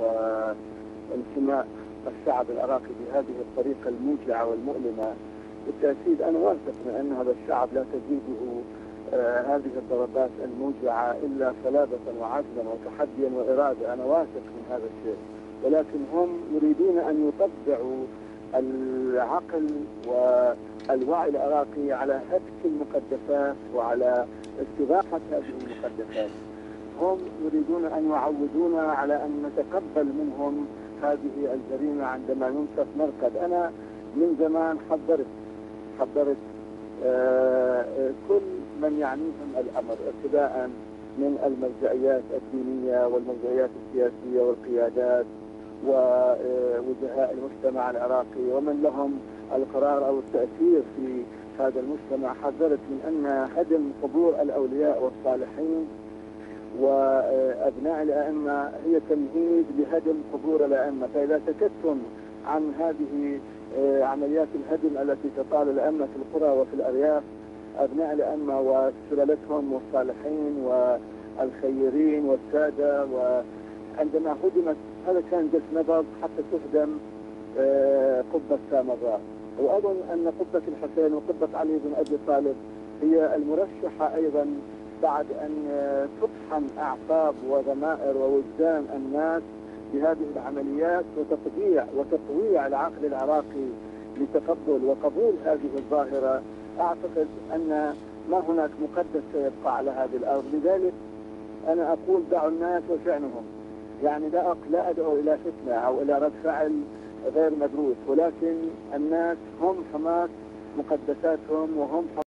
وانتماء الشعب العراقي بهذه الطريقة الموجعة والمؤلمة. بالتأكيد أنا واثق من أن هذا الشعب لا تزيده هذه الضربات الموجعة إلا صلابة وعزما وتحديا وإرادة. أنا واثق من هذا الشيء، ولكن هم يريدون أن يطبعوا العقل والوعي العراقي على هتك المقدسات وعلى استباحة هذه المقدسات. هم يريدون أن يعودونا على أن نتقبل منهم هذه الجريمة عندما ينصف مرقد. أنا من زمان حذرت كل من يعنيهم الأمر، ابتداء من المرجعيات الدينية والمرجعيات السياسية والقيادات ووجهاء المجتمع العراقي ومن لهم القرار أو التأثير في هذا المجتمع. حذرت من أن هدم قبور الأولياء والصالحين وأبناء الأئمة هي تمهيد لهدم قبور الأئمة، فإذا سكتتم عن هذه عمليات الهدم التي تطال الأئمة في القرى وفي الأرياف، أبناء الأئمة وسلالتهم والصالحين والخيرين والسادة، وعندما هدمت هذا كان جس نبض حتى تهدم قبة سامراء. وأظن أن قبة الحسين وقبة علي بن أبي طالب هي المرشحة أيضا بعد أن تطحن أعصاب وضمائر ووجدان الناس بهذه العمليات وتطويع العقل العراقي لتقبل وقبول هذه الظاهرة. أعتقد أن ما هناك مقدس سيبقى على هذه الأرض. لذلك أنا أقول دعوا الناس وشأنهم، يعني لا أدعو إلى فتنة أو إلى رد فعل غير مدروس، ولكن الناس هم حماة مقدساتهم وهم